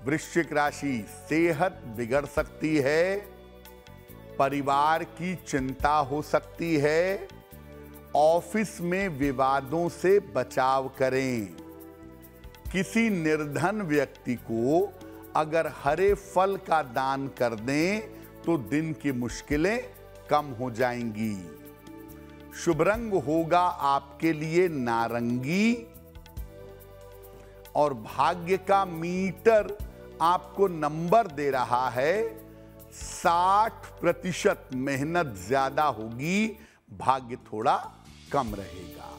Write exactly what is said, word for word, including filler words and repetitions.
वृश्चिक राशि, सेहत बिगड़ सकती है, परिवार की चिंता हो सकती है, ऑफिस में विवादों से बचाव करें। किसी निर्धन व्यक्ति को अगर हरे फल का दान कर दें तो दिन की मुश्किलें कम हो जाएंगी। शुभ रंग होगा आपके लिए नारंगी और भाग्य का मीटर आपको नंबर दे रहा है साठ प्रतिशत। मेहनत ज्यादा होगी, भाग्य थोड़ा कम रहेगा।